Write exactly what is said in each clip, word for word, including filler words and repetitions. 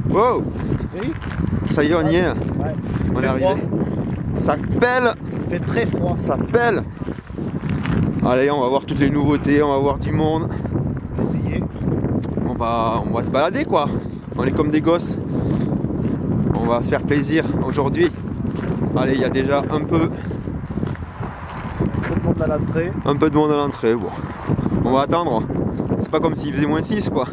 Wow! Oui. Ça y est, on y est. Ouais. On est arrivé. Froid. Ça pèle! Il fait très froid. Ça pèle! Allez, on va voir toutes les nouveautés, on va voir du monde. On va essayer. On va, on va se balader quoi. On est comme des gosses. On va se faire plaisir aujourd'hui. Allez, il y a déjà un peu, Tout le monde à l'entrée. un peu de monde à l'entrée. Bon. On va attendre. C'est pas comme s'il faisait moins six quoi.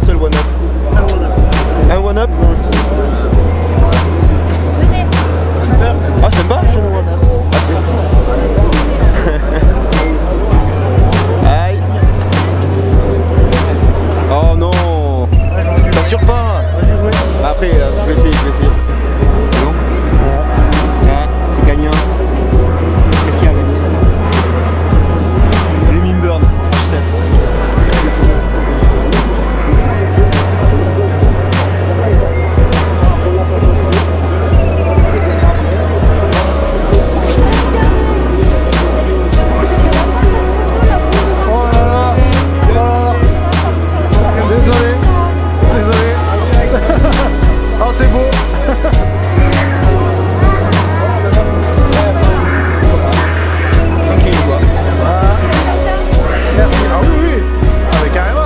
un seul one-up? Un one-up? Venez. Super. Ah, sympa. Aïe. Oh non. T'assures pas. Après, euh, je vais essayer, je vais essayer. C'est bon? Ça, c'est gagnant. Qu'est-ce qu'il y a? Les Mimburn H sept. C'est beau. Tranquille quoi. Ah. Merci. Ah oui, oui. Ah, mais carrément.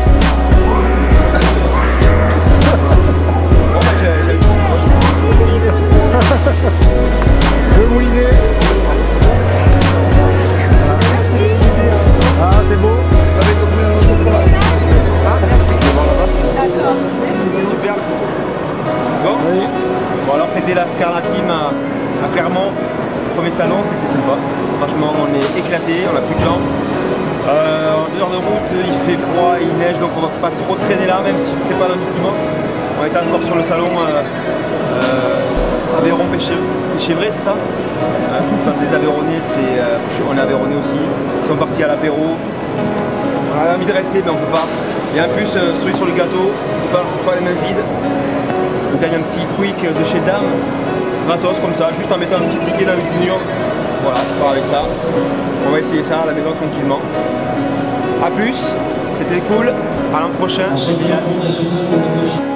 Le moulinet. Ah, c'est beau. D'accord. Merci. Super. Bon. Oui. Bon alors c'était la Scarla Team à, à Clermont. Premier salon, c'était sympa. Franchement on est éclaté, on a plus de jambes. Euh, en deux heures de route, il fait froid et il neige, donc on va pas trop traîner là, même si c'est pas notre climat. On est encore sur le salon euh, euh, Aveyron Péchévré, c'est ça? euh, Stade des Aveyronnais, euh, on est Aveyronnais aussi. Ils sont partis à l'apéro. On a envie de rester, mais on peut pas. Et en plus, euh, celui sur le gâteau, je pas, pas les mains vides. On gagne un petit quick de chez Dame, gratos comme ça, juste en mettant un petit ticket dans le mur. Voilà, on part avec ça. On va essayer ça à la maison tranquillement. A plus, c'était cool, à l'an prochain.